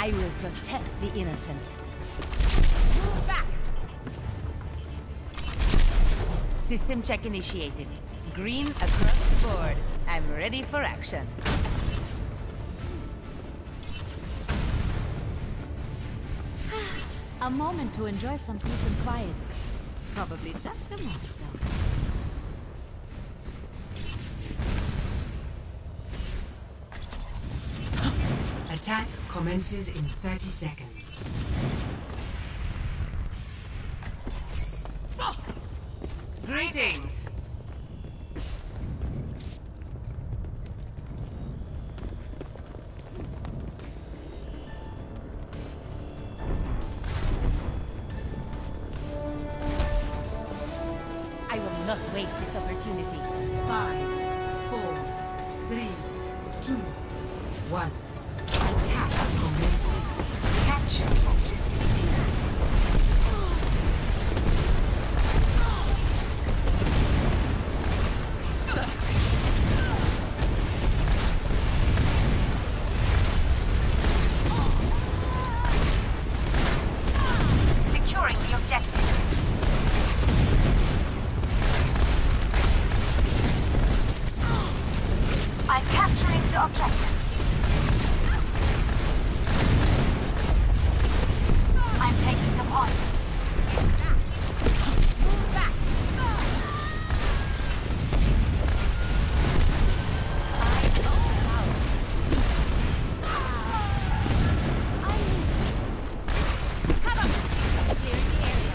I will protect the innocent. Move back! System check initiated. Green across the board. I'm ready for action. A moment to enjoy some peace and quiet. Probably just a moment, though. Attack commences in 30 seconds. Greetings! I will not waste this opportunity. 5, 4, 3, 2, 1. Attack commencing. Capture objective B. Securing the objective. I'm capturing the objective. I'm taking the point. Move back. Come on. Clearing the area.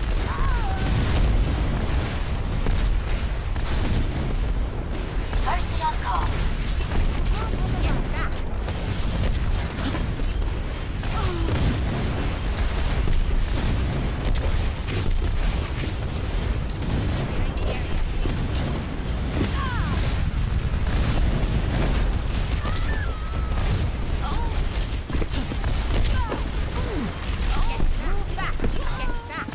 Mercy on call. Get back. Clearing the area. Move back. Get back.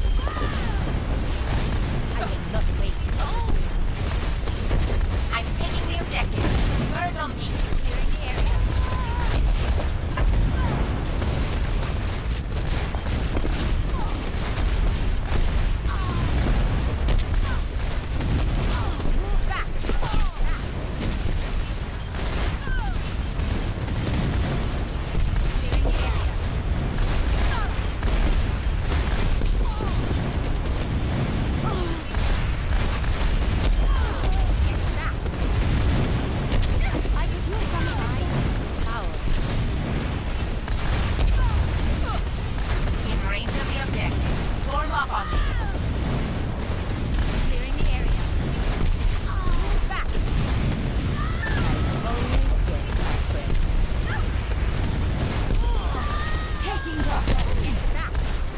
I will not waste this opportunity. I'm taking the objective. Bird on me. Clearing the area. Move back. Clearing the area. Get back. I could use some Power. In range of the objective. Form up on me. Clearing the area. Move back. Always get my friend. Taking the objective. Get back.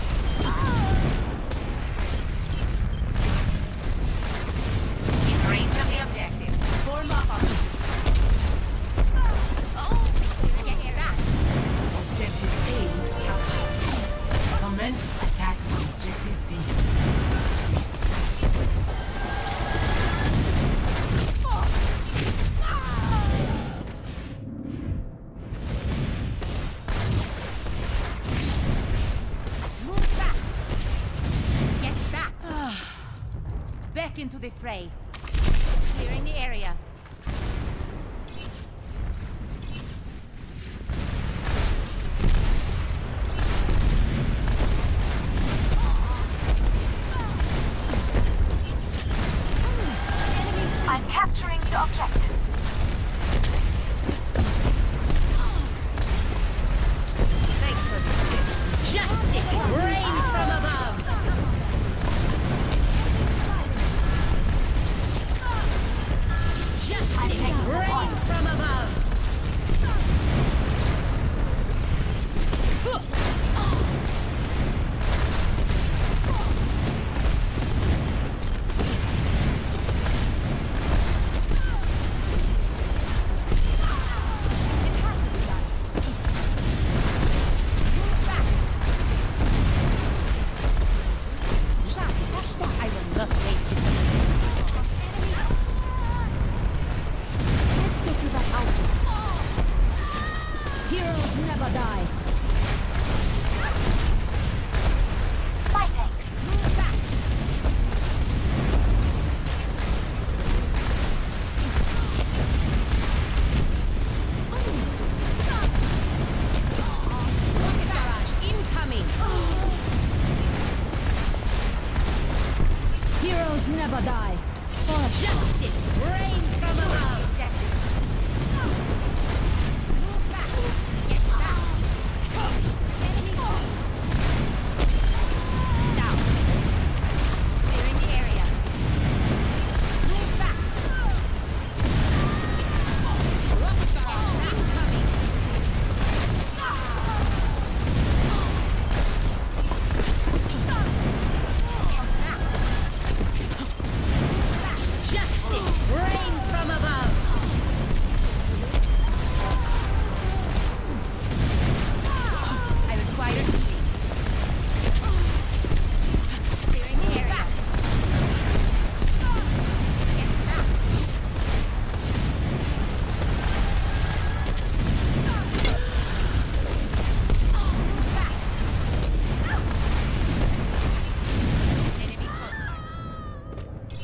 In range of the objective. Form up on me. Get back. Objective A captured. Commence attack on objective B. Move back. Get back. Back into the fray. Clearing the area. I'm capturing the objective. Thanks for the assist. Justice reigns from above. Heroes never die. My tank. Move back. Rocket barrage incoming. Heroes never die. For justice reigns from above. Objective. Move back. Get back. Enemy down. Clearing the area. Move back. Rocket barrage incoming. Justice reigns from above. I require healing. Clearing the area. Get back. Move back. Enemy contact.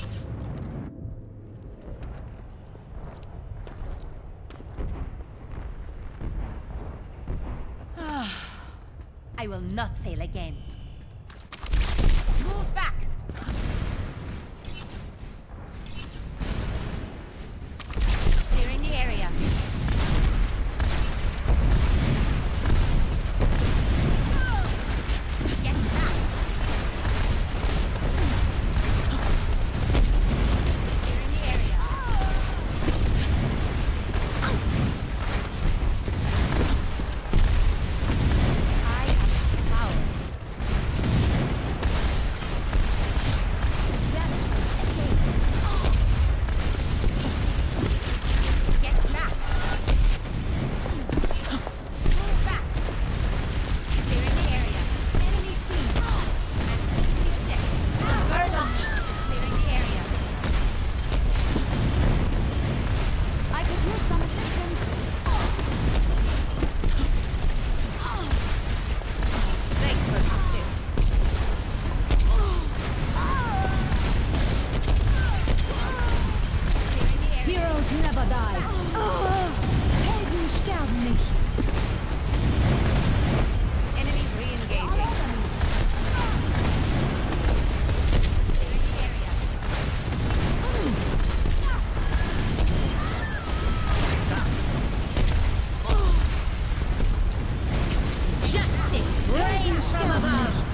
I will not fail again. Move back! Clearing the area. Get back! Clearing the area. I am power. Get back! Move back! Clearing the area. Enemy seen. I'm taking the objective. Bird on me. Clearing the area. I could use some assistance. Thanks for the assist. Clearing the area. Heroes never die. Helden sterben nicht. Enemies re-engaging. Clearing the area. Justice reigns from above.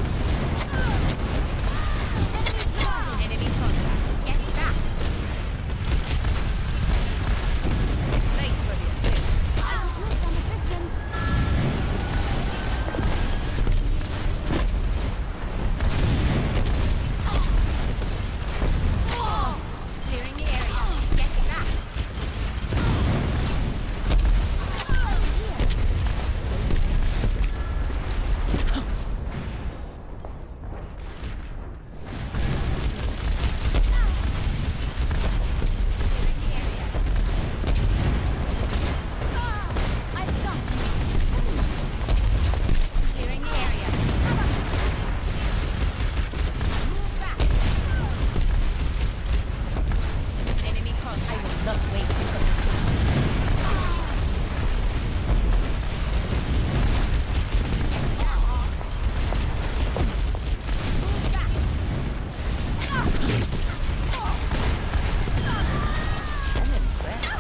Enemy contact. Get back. Thanks for the assist. I could use some assistance. Clearing the area. Get back. Clearing the area. I've got Clearing the area. Move back. Enemy contact. I will not waste this opportunity. Get down. Move back. I'm impressed.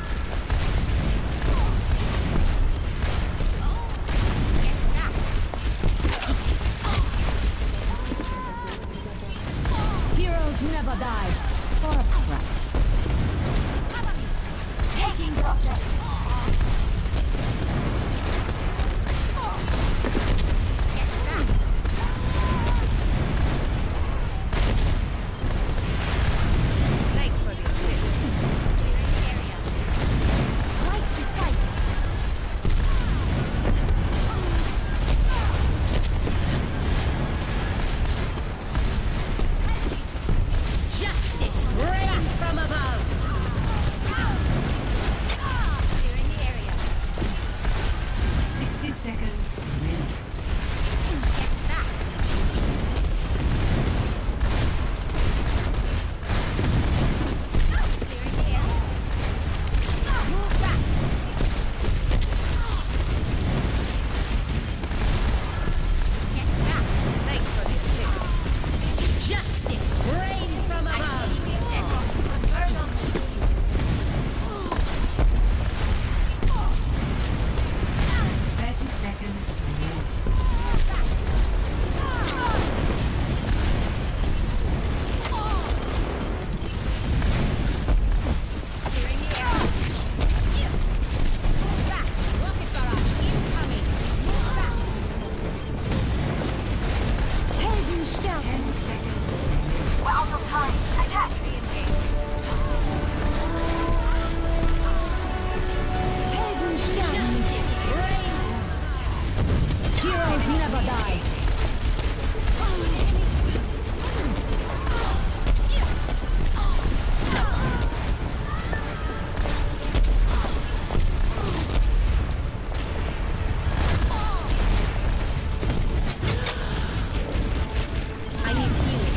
Get back. heroes never die. For a price. Taking the objective. Get back. Thanks for the assist. Clearing the area. Right beside you. Justice seconds remaining. Get back. Clearing the area. Move back. Get back. Thanks for the assist. Justice reigns from above. Bird on me. 30 seconds remaining. Clearing the area. Move back. Rocket barrage incoming. Move back. 10 seconds remaining. We're out of time. Attack. Re-engage. Justice reigns. Heroes never die. I need healing.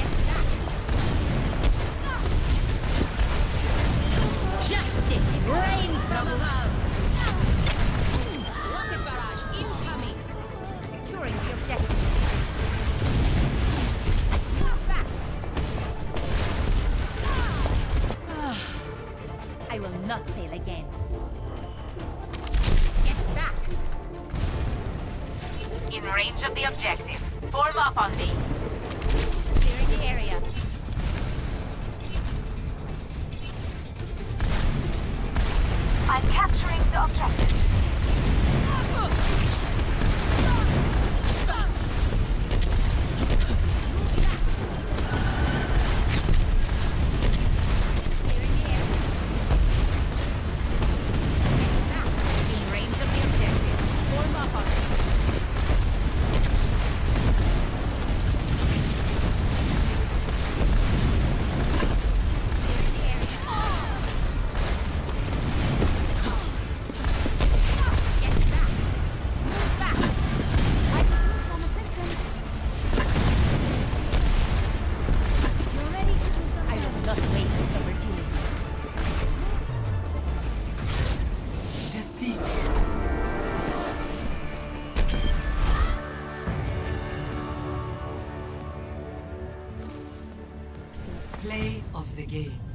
Justice reigns from above. Rocket barrage incoming. Securing the objective. Move back. I will not fail again. Get back. In range of the objective. Form up on me. Clearing the area. I'm capturing the objective. Clearing the area. Get back. In range of the objective. Form up on me. Clearing the area. Get back. Move back. I could use some assistance. You're ready to do some I will not waste this opportunity. Defeat. Play of the game.